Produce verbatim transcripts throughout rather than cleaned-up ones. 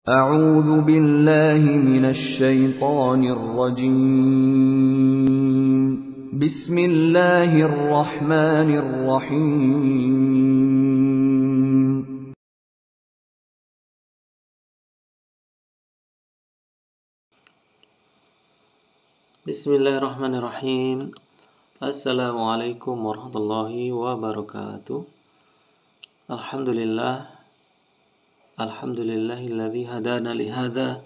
أعوذ بالله من الشيطان الرجيم بسم الله الرحمن الرحيم Bismillahirrahmanirrahim. Assalamualaikum warahmatullahi wabarakatuh. Alhamdulillah. Alhamdulillahilladzi hadana li hadza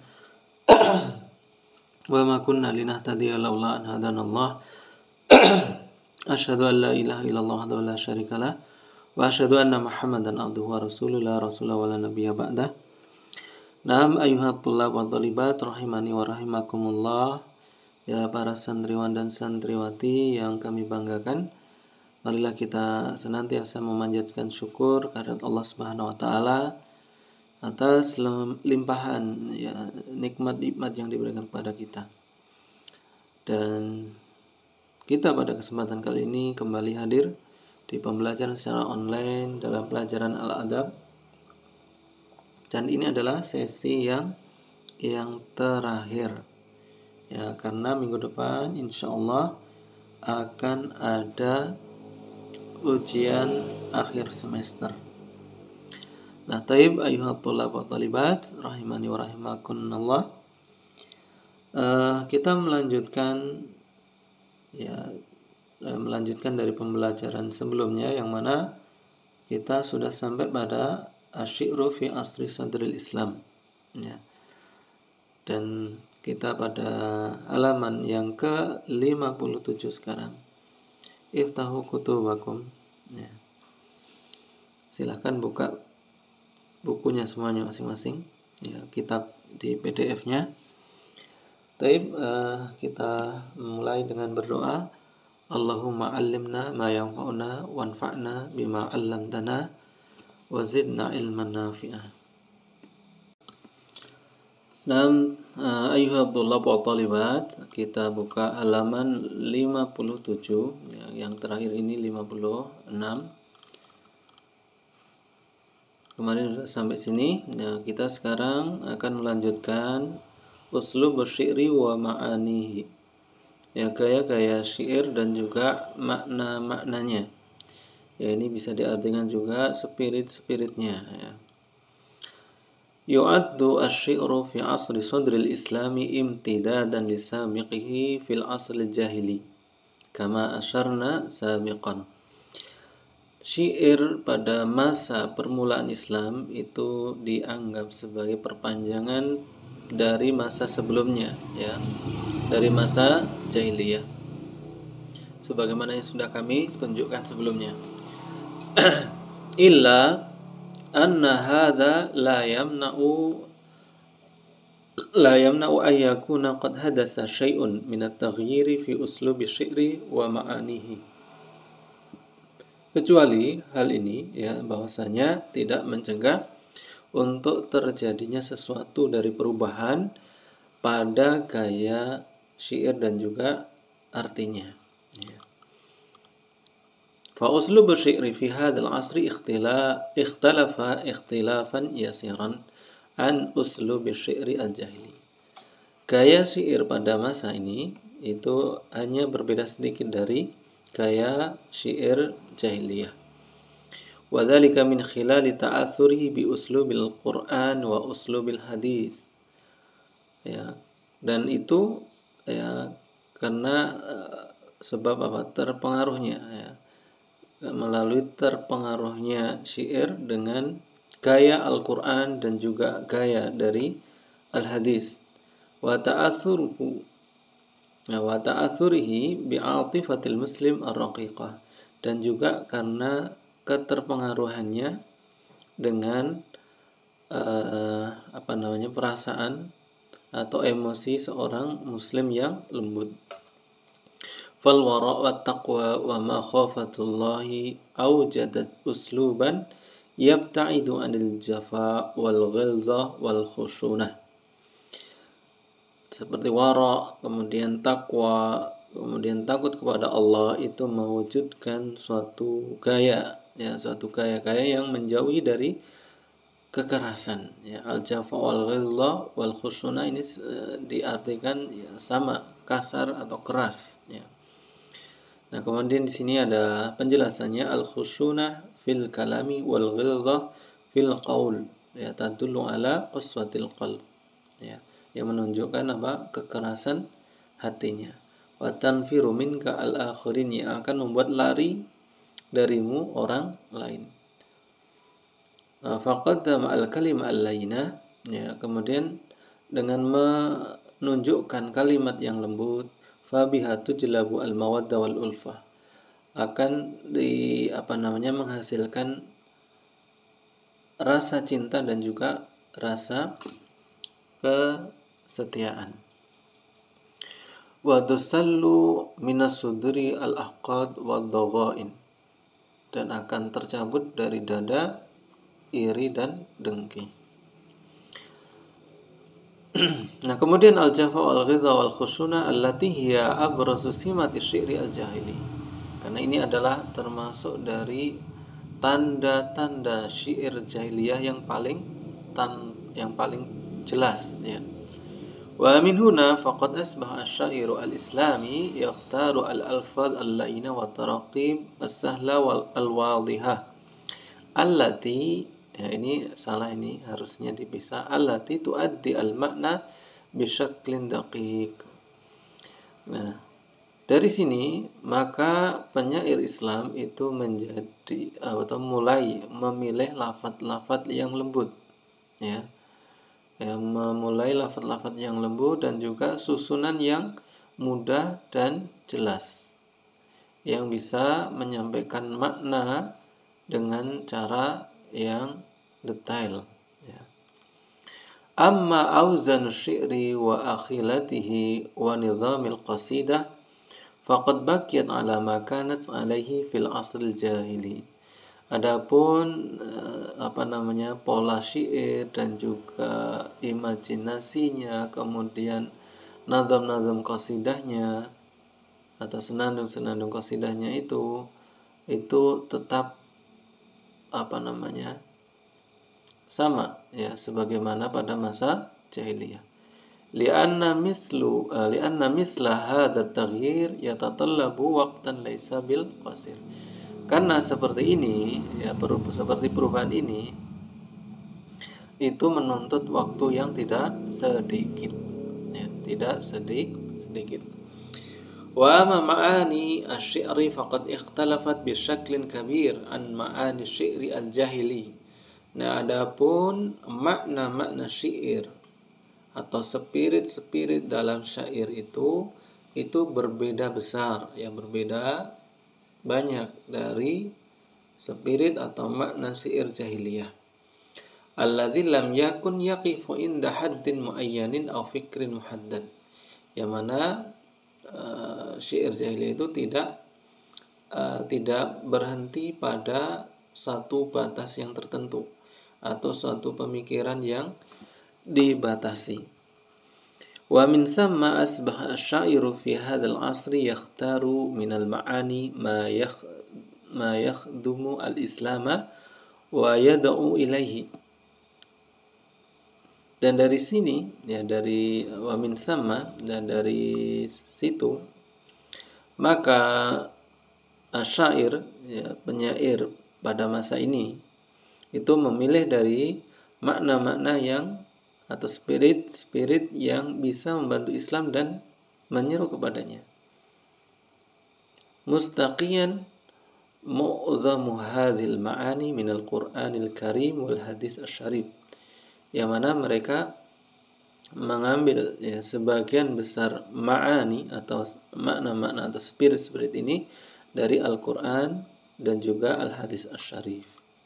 wa ma kunna linahtadiya laula an hadanallah. Asyhadu an la ilaha illallah wahdahu la syarikalah wa asyhadu anna Muhammadan abduhu wa rasuluhu la rasula wa la nabiyya ba'dah. Naam ayyuhat thullab wa thalibat rahimani wa rahimakumullah. Ya para santriwan dan santriwati yang kami banggakan, marilah kita senantiasa memanjatkan syukur kehadirat Allah Subhanahu wa taala atas limpahan ya nikmat-nikmat yang diberikan kepada kita. Dan kita pada kesempatan kali ini kembali hadir di pembelajaran secara online dalam pelajaran Al-Adab. Dan ini adalah sesi yang yang terakhir. Ya, karena minggu depan insya Allah akan ada ujian akhir semester. Nah, taib ayuhat thulab wa thalibat rahimani wa rahimakumullah. Uh, kita melanjutkan ya melanjutkan dari pembelajaran sebelumnya yang mana kita sudah sampai pada asyi'ru fi asri sadril Islam. Ya. Dan kita pada halaman yang ke lima puluh tujuh sekarang. Iftahu kutubakum. Ya. Silahkan buka bukunya semuanya masing-masing. Ya, kitab di P D F-nya. Taib, uh, kita mulai dengan berdoa. Allahumma 'allimna ma yanfa'una wanfa'na bima 'allamtana wa zidna ilman nafi'ah. Dan uh, ayyuhal thulab wa thalibat, kita buka halaman lima puluh tujuh, ya, yang terakhir ini lima puluh enam. Kemarin sudah sampai sini. Nah, kita sekarang akan melanjutkan uslub syi'ri wa ma'anihi. Ya, gaya-gaya syair dan juga makna-maknanya. Ya, ini bisa diartikan juga spirit-spiritnya, ya. Yu'addu asy-syi'ru fi asri sadril islami imtidadan li sabiqihi fil asril jahili kama asyarna sabiqan. Syair pada masa permulaan Islam itu dianggap sebagai perpanjangan dari masa sebelumnya, ya, dari masa jahiliyah, sebagaimana yang sudah kami tunjukkan sebelumnya. Illa anna hadha la yamna'u la yamna'u an yakuna qad hadasa syai'un min at-taghyiri fi uslubi syi'ri wa ma'anihi. Kecuali hal ini, ya, bahwasanya tidak mencegah untuk terjadinya sesuatu dari perubahan pada gaya syair dan juga artinya, ya. Fa uslubu syi'ri fi hadzal asri ikhtila ikhtalafa ikhtilafan yasiran an uslubi syi'ri al-jahili. Gaya syair pada masa ini itu hanya berbeda sedikit dari gaya syair jahiliyah. Wa dzalika min khilali ta'athurihi bi uslubil Qur'an wa uslubil hadis. Ya, dan itu ya karena uh, sebab apa? Terpengaruhnya, ya, melalui terpengaruhnya syair dengan gaya Al-Quran dan juga gaya dari Al-Hadis. Wa ta'athuruhu wa ta'athurihi bi'atifatil muslim ar-raqiqah, dan juga karena keterpengaruhannya dengan uh, apa namanya perasaan atau emosi seorang muslim yang lembut. Fal wara' wa taqwa wa makhafatullahi awjadat usluban yabta'idu 'anil jafa wal ghilzah wal khushunah. Seperti wara', kemudian takwa, kemudian takut kepada Allah itu mewujudkan suatu gaya, ya, suatu gaya-gaya yang menjauhi dari kekerasan. Ya, al-jafa wal ghilza wal khusyuna ini uh, diartikan ya, sama kasar atau keras. Ya. Nah, kemudian di sini ada penjelasannya al-khusyuna fil kalami wal ghilza fil qaul. Ya, tadullu ala qaswatil qalb. Ya, yang menunjukkan apa? Kekerasan hatinya. Wa tanfiru minka al-akhirin, yang akan membuat lari darimu orang lain. Faqaddama al-kalima al-layyina, ya, kemudian dengan menunjukkan kalimat yang lembut, fabiha tujlabu al-mawaddah wal ulfah, akan di apa namanya menghasilkan rasa cinta dan juga rasa kesetiaan. Wa tusallu minas suduri al-ahqad wad dhaghain, dan akan tercabut dari dada iri dan dengki. Nah, kemudian al-jafa wal ghidha wal khusyuna allati hiya abrazu simati syi'ri al-jahili. Karena ini adalah termasuk dari tanda-tanda syair jahiliyah yang paling tan yang paling jelas, ya. Wa min huna faqad asbaha asy-syairu al-islami yakhtaru al-alfaz al-layyina wa taraqib as-sahla wal al-wadhihah allati, ya ini salah, ini harusnya dipisah, allati tuaddi al-makna bisyaklin daqiq. Nah, dari sini maka penyair Islam itu menjadi atau mulai memilih lafaz-lafaz yang lembut, ya. Yang memulai lafaz-lafaz yang lembut dan juga susunan yang mudah dan jelas, yang bisa menyampaikan makna dengan cara yang detail, ya. Amma auzan syi'ri wa akhilatihi wa nizamil qasidah faqad baqiyat ala ma kanat alaihi fil asril jahili. Adapun apa namanya pola syair dan juga imajinasinya, kemudian nazam-nazam qasidahnya atau senandung-senandung qasidahnya itu itu tetap apa namanya sama, ya, sebagaimana pada masa jahiliyah. Li'anna mislu uh, li'anna misla hadha at-taghyir yatatallabu waqtan laysa bil qasir. Karena seperti ini, ya, seperti perubahan ini itu menuntut waktu yang tidak sedikit, ya, tidak sedikit sedikit. Wa ma ma'ani asy-syi'ri faqad ikhtalafat bi syaklin kabir an ma'ani syi'ri al-jahili. Nah, adapun makna-makna syair atau spirit-spirit dalam syair itu itu berbeda besar, ya, berbeda banyak dari spirit atau makna syair jahiliyah. Alladzi lam yakun yaqifu inda haddin muayyanin aw fikrin muhaddad. Yang mana Uh, syair jahiliyah itu tidak uh, tidak berhenti pada satu batas yang tertentu atau suatu pemikiran yang dibatasi. Wa min samma asbaha asy-syairu fi hadzal asri yakhtaru min al-ma'ani ma yakh ma yakhdumu al-islama wa yad'u ilaihi. Dan dari sini, ya, dari wamin sama, dan dari situ maka asyair, ya, penyair pada masa ini itu memilih dari makna-makna yang atau spirit-spirit yang bisa membantu Islam dan menyeru kepadanya. Mustaqiyan mu'dhamu hadhil ma'ani minal Qur'anil Karim wal hadis asy-syarif. Yang mana mereka mengambil, ya, sebagian besar ma'ani atau makna-makna atau spirit-spirit ini dari Al-Quran dan juga Al-Hadis Asy-Syarif.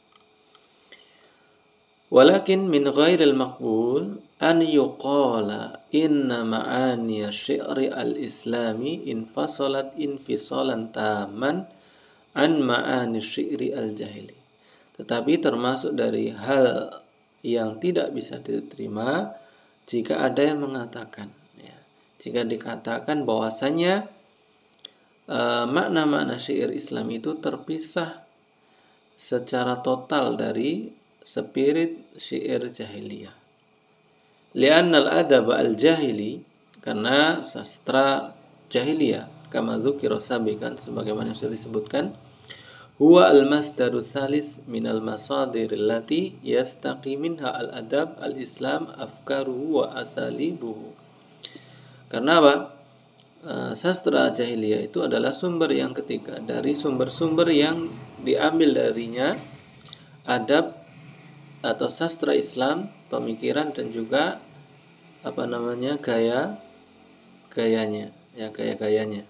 Walakin min ghairil maqbul an yuqala inna ma'ani syi'ri al-islami infasalat infisalan taman an ma'ani syi'ri al-jahili. Tetapi termasuk dari hal yang tidak bisa diterima jika ada yang mengatakan, ya, jika dikatakan bahwasanya uh, makna-makna syair Islam itu terpisah secara total dari spirit syair jahiliyah. Li'anna al-adab al-jahili, karena sastra jahiliyah, kama dzukira sabiqan, sebagaimana yang sudah disebutkan, huwa al-masdaru tsalis minal masadir allati yastaqi minha al-adab al-islam afkaruhu wa asalibuhu. Karena apa? Sastra jahiliyah itu adalah sumber yang ketiga dari sumber-sumber yang diambil darinya adab atau sastra Islam, pemikiran dan juga apa namanya gaya gayanya, ya gaya-gayanya.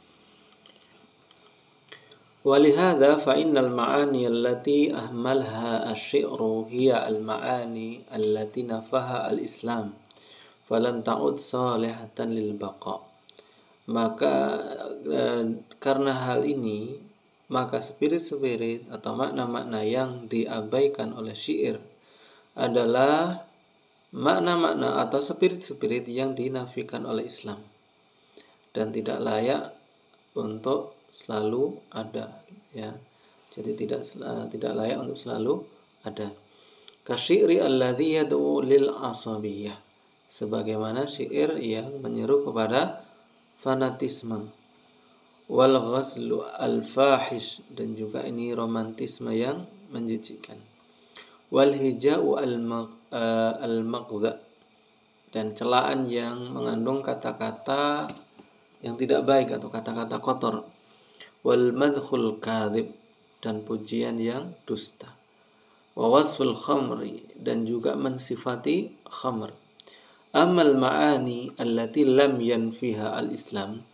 Walihada fa innal ma'ani allati ahmalha asy-syi'ru hiya al-ma'ani allati nafaha al-Islam falam ta'ud salihatan lil baqa. Maka eh, karena hal ini, maka spirit-spirit atau makna-makna yang diabaikan oleh syair adalah makna-makna atau spirit-spirit yang dinafikan oleh Islam dan tidak layak untuk selalu ada, ya. Jadi tidak uh, tidak layak untuk selalu ada. Kasyi'ri alladzi yad'u lil asabiyah, sebagaimana syair yang menyeru kepada fanatisme, wal ghazlu al fahish, dan juga ini romantisme yang menjijikkan, wal hija'u al al-maqdha, dan celaan yang mengandung kata-kata yang tidak baik atau kata-kata kotor, wal madkhul kadhib, dan pujian yang dusta, wa wasful khamri, dan juga mensifati khamr. Amal ma'ani allati lam yanfiha al-Islam,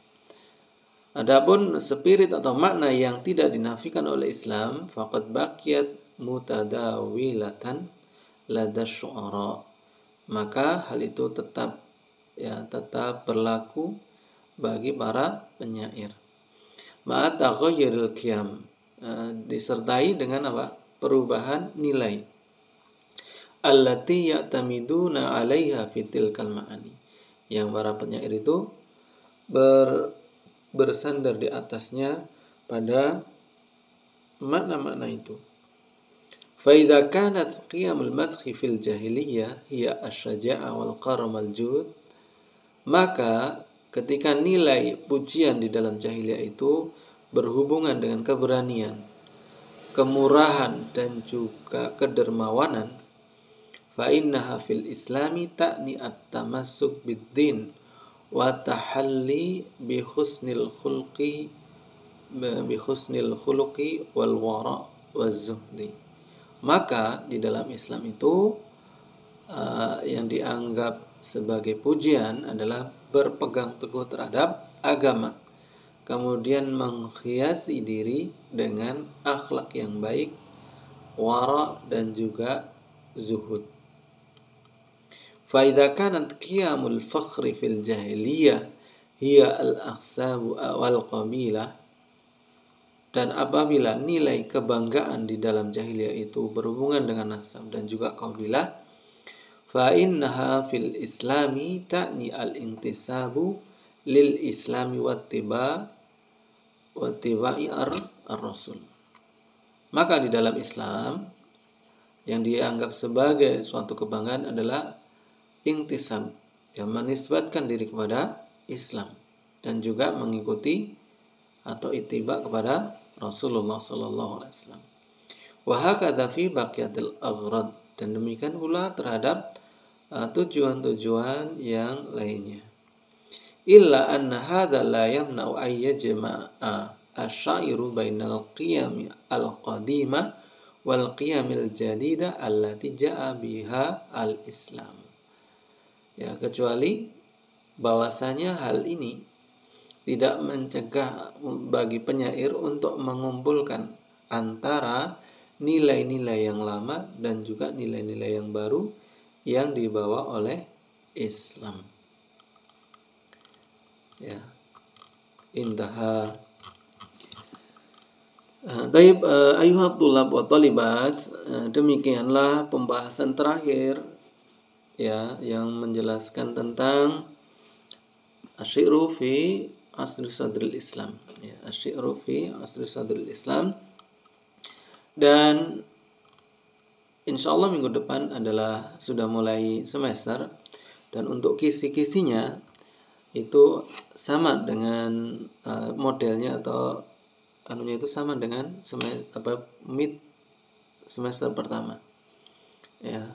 adapun spirit atau makna yang tidak dinafikan oleh Islam, faqad baqiyat mutadawilatan lada syu'ara, maka hal itu tetap ya tetap berlaku bagi para penyair. Ma'at taghayyuril qiyam, uh, disertai dengan apa? Perubahan nilai. Allati ya'tamiduna 'alaiha fitil kalma'ani, yang para penyair itu ber, bersandar di atasnya pada makna-makna itu. فإذا كانت قيم المدح في الجاهلية هي الشجاعة والكرم والجود, maka ketika nilai pujian di dalam jahiliyah itu berhubungan dengan keberanian, kemurahan dan juga kedermawanan, fa innaha fil islami ta'ni at-tamassuk bid-din wa tahalli bi husnil khulqi bi husnil khuluqi wal wara waz zuhdi. Maka di dalam Islam itu uh, yang dianggap sebagai pujian adalah berpegang teguh terhadap agama, kemudian menghiasi diri dengan akhlak yang baik, wara, dan juga zuhud. Fa idza kanat qiyamul fakhri fil jahiliyah hiya al-aqsab wal qabilah, dan apabila nilai kebanggaan di dalam jahiliyah itu berhubungan dengan nasab dan juga qabilah, fa innaha fil islami ta'ni al-intisabu lil islami wattiba wattiba'i ar-rasul. Maka di dalam Islam yang dianggap sebagai suatu kebanggaan adalah intisab, yang menisbatkan diri kepada Islam dan juga mengikuti atau ittiba kepada Rasulullah sallallahu alaihi wasallam. Wa hakadha fi baqiyatil aghrad, dan demikian pula terhadap uh, tujuan-tujuan yang lainnya. Illa anna hadha la yamna'u ay yajma'a asy-syairu bainal qiyam al-qadimah wal qiyamil jadida allati ja'a biha al-Islam. Ya, kecuali bahwasanya hal ini tidak mencegah bagi penyair untuk mengumpulkan antara nilai-nilai yang lama dan juga nilai-nilai yang baru yang dibawa oleh Islam. Ya, intaha. Taib ayuhat tulab wa talibat, demikianlah pembahasan terakhir ya yang menjelaskan tentang asyiru fi asri sadril Islam, ya, asyiru fi asri sadril Islam. Dan insya Allah minggu depan adalah sudah mulai semester, dan untuk kisi-kisinya itu sama dengan uh, modelnya atau anunya itu sama dengan semester apa mid semester pertama ya.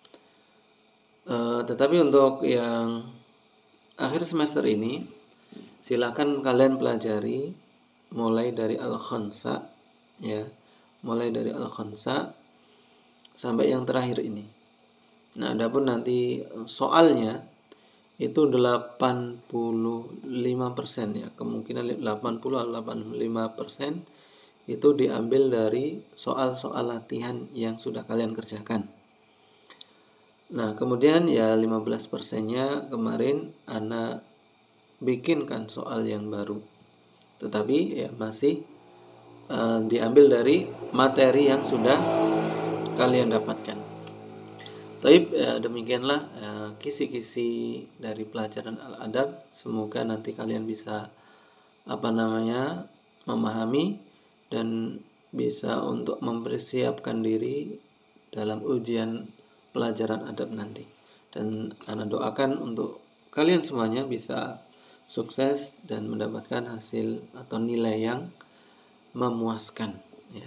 Uh, tetapi untuk yang akhir semester ini silakan kalian pelajari mulai dari al-khansa ya, mulai dari al-khansa sampai yang terakhir ini. Nah, adapun nanti soalnya itu delapan puluh lima persen ya, kemungkinan delapan puluh atau delapan puluh lima persen itu diambil dari soal-soal latihan yang sudah kalian kerjakan. Nah, kemudian ya lima belas persennya kemarin Ana bikinkan soal yang baru, tetapi ya masih uh, diambil dari materi yang sudah kalian dapatkan. Tapi ya, demikianlah ya, kisi-kisi dari pelajaran al-adab. Semoga nanti kalian bisa apa namanya memahami dan bisa untuk mempersiapkan diri dalam ujian pelajaran adab nanti. Dan Ana doakan untuk kalian semuanya bisa sukses dan mendapatkan hasil atau nilai yang memuaskan ya.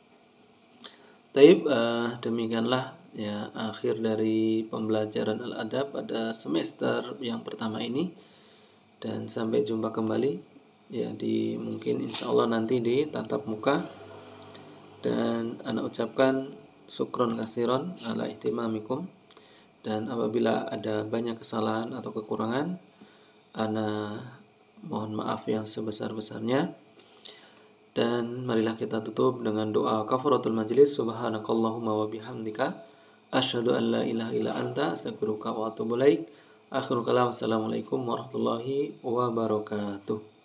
Taib, uh, demikianlah ya akhir dari pembelajaran al-adab pada semester yang pertama ini, dan sampai jumpa kembali ya di mungkin insya Allah nanti di tatap muka. Dan Ana ucapkan syukron kasiron ala ihtimamikum, dan apabila ada banyak kesalahan atau kekurangan Ana mohon maaf yang sebesar-besarnya. Dan marilah kita tutup dengan doa kafaratul majlis. Subhanakallahumma wa bihamdika asyhadu an la ilaha illa anta astaghfiruka wa atubu ilaik. Akhirul kalam, assalamualaikum warahmatullahi wabarakatuh.